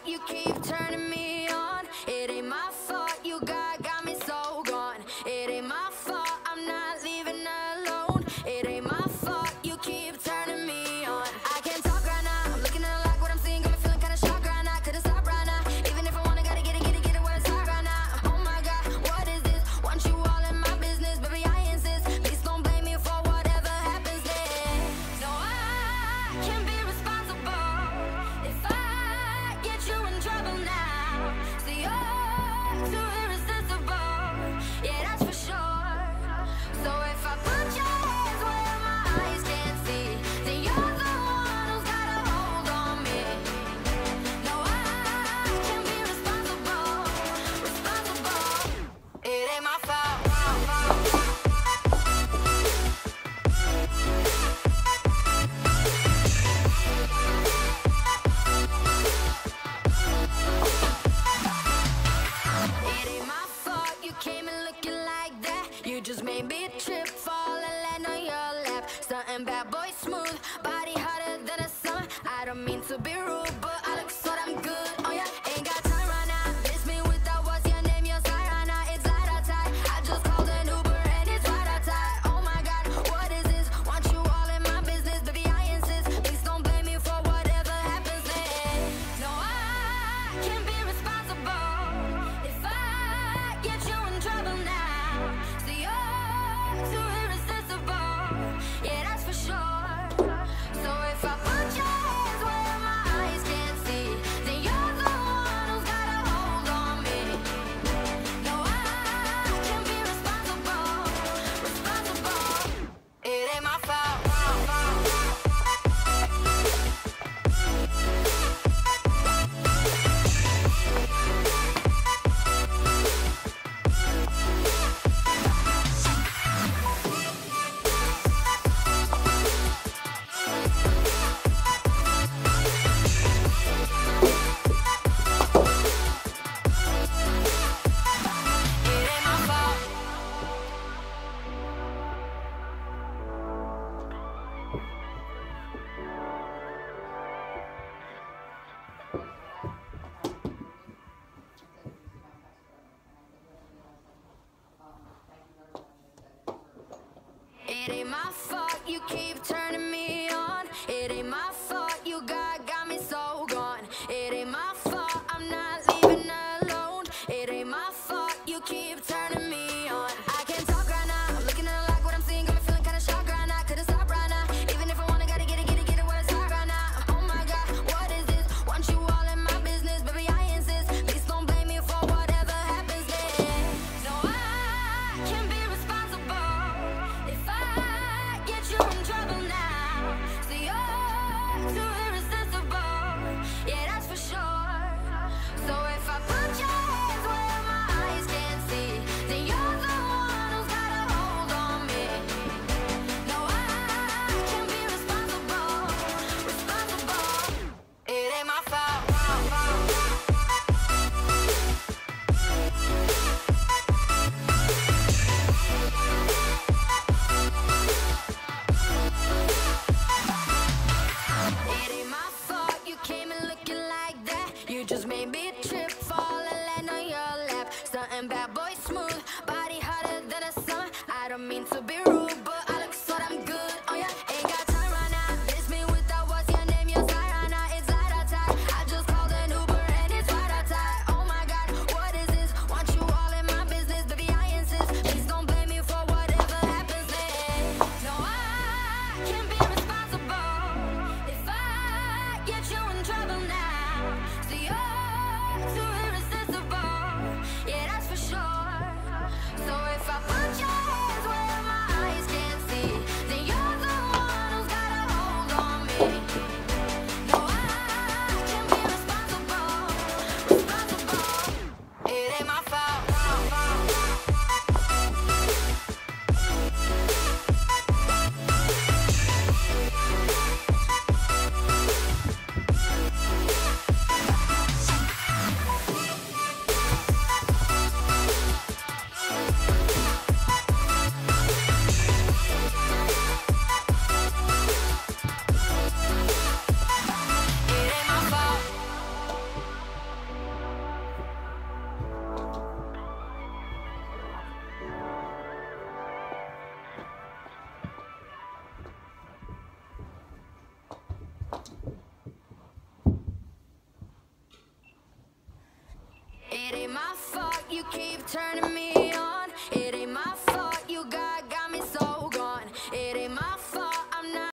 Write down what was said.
you keep turning me on. It ain't my fault, you got me so gone. It ain't my fault, I'm not leaving alone. It ain't my fault, you keep turning me on. I can't talk right now, I'm looking at like what I'm seeing, got me feeling kinda shocked right now. Couldn't stop right now, even if I wanna, gotta get it where it's hot right now. Oh my God, what is this? Want you all in my business, baby, I insist. Please don't blame me for whatever happens next. No, I can't be responsible if I get you in trouble now. See, you're too irresistible, yeah, that's for sure. So if I put your hands where my eyes can't see, then you're the one who's got a hold on me. No, I can't be responsible. It ain't my fault. It ain't my fault you came in looking like that. You just made me trip, fall and land on your lap. Something bad boy smooth, body hotter than a summer. I don't mean to be rude, but I look so damn good. Oh yeah, ain't got time right now. Miss me without what's your name, your side right now. It's light outside. I just called an Uber and it's right outside. Oh my God, what is this? Want you all in my business, baby, I insist. Please don't blame me for whatever happens next. No, I can't be responsible if I get you in trouble now. See, you're too irresistible, yeah, that's for sure. So if I put your hands where my eyes can't see, then you're the one who's got a hold on me. No, I can't be responsible. It ain't my fault. It ain't my fault you keep turning me on. It ain't my fault you got me so gone. It ain't my fault, I'm not leaving alone. It ain't my fault you keep turning me on. I can't talk right now, I'm looking at like what I'm seeing, got me feeling kinda shocked right now. Couldn't stop right now, even if I wanna, gotta get it where it's hot right now. Oh my God, what is this? Want you all in my business, baby, I insist. Please don't blame me for whatever happens next. No, I can't be responsible if I get you in trouble now. See, you're too irresistible, yeah, that's for sure. So if I put your hands where my eyes can't see, then you're the one who's got a hold on me. No, I can't be responsible. It ain't my fault. It ain't my fault you came in looking like that. You just made me trip, fall and land on your lap. Something bad boy smooth, body hotter than a summer. I don't mean to be rude, but I look so damn good. Oh yeah, ain't got time right now. Miss me without what's your name, your side right now. It's light outside. I just called an Uber and it's right outside. Oh my God, what is this? Want you all in my business, baby, I insist. Please don't blame me for whatever happens next. No, I can't be responsible if I get you in trouble now. See, you're too irresistible, yeah, that's for sure. So if I put your hands where my eyes can't see, then you're the one who's got a hold on me. No, I can't be responsible. It ain't my fault. turning me